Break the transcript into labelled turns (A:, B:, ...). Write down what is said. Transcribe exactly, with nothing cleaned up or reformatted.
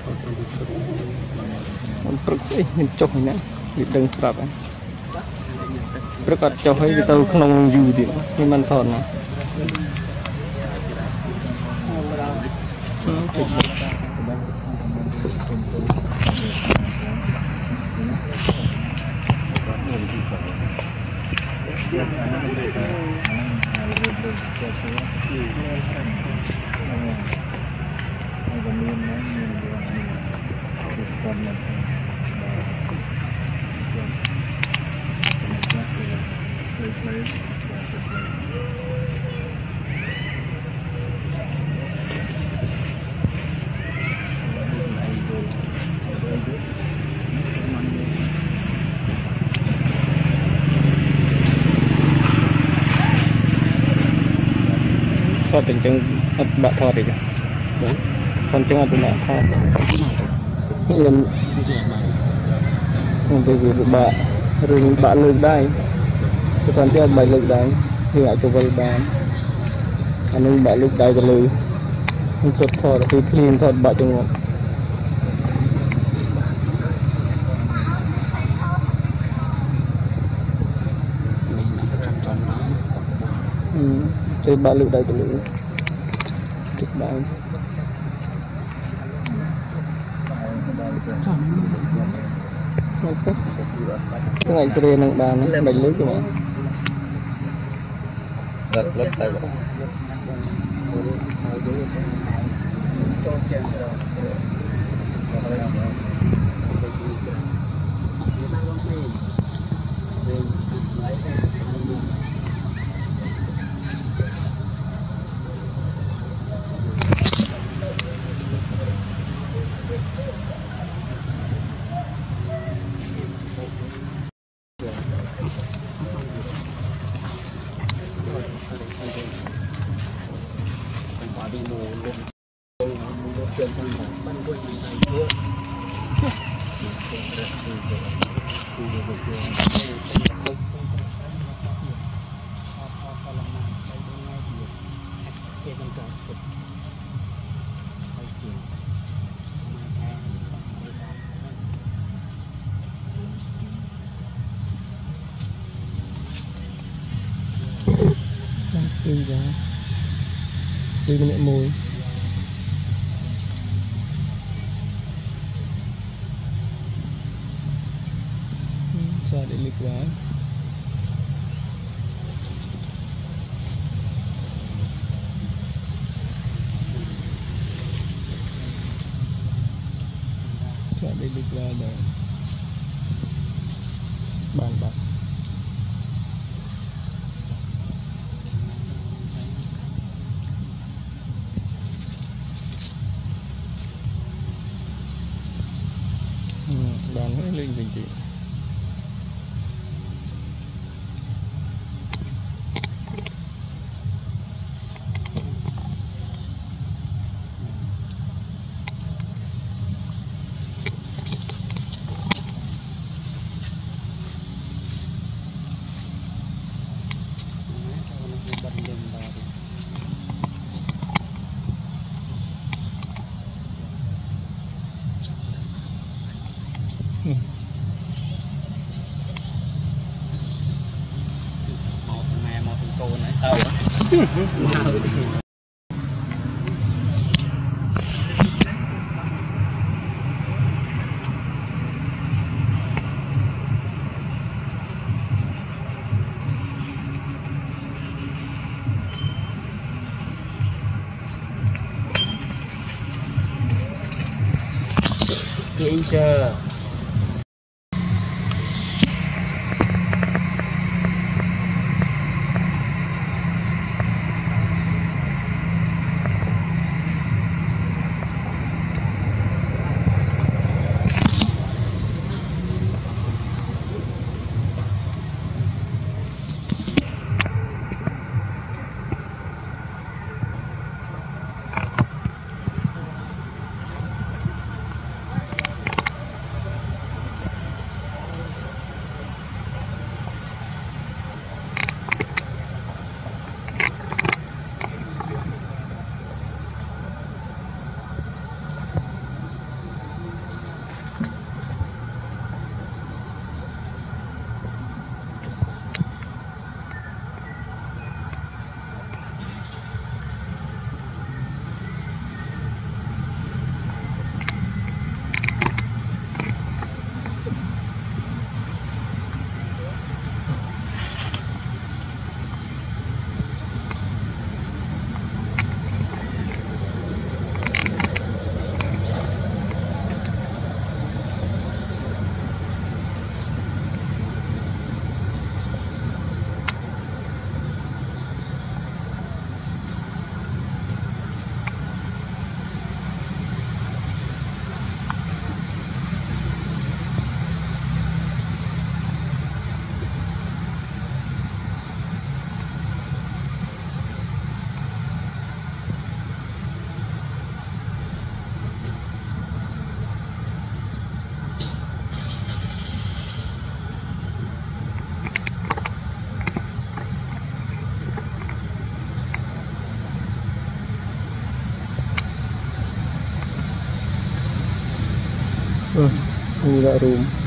A: ព្រឹកស្អីមានចុះហ្នឹងវាដឹងស្រាប់ហ្នឹងព្រឹកអត់ចុះហើយវាទៅក្នុងយូរទៀតវាមិនថតណាថតទាំងអត់បាក់ថតទេថតទាំងអត់បាក់ថតខ្ញុំខ្ញុំទៅវាបាក់រឿងបាក់លើកដែរទៅថតទាំងអត់បាក់លើកដែរវាអាចទៅវិញបានអានេះបាក់លើកដែរទៅលើខ្ញុំជត់ថតទៅគ្លៀនថតបាក់ទាំងអត់ទៅបាក់លើកដែរទៅលើទឹកដែរថ្ងៃស្រីនឹងបានមិនលើកទេរត់រត់ទៅđi ra đi bên này mùi sao để lịch quá sao để lịch qua để bàn bạc bàn hết lên bình tĩnh kỹ chưa ừ như là rùm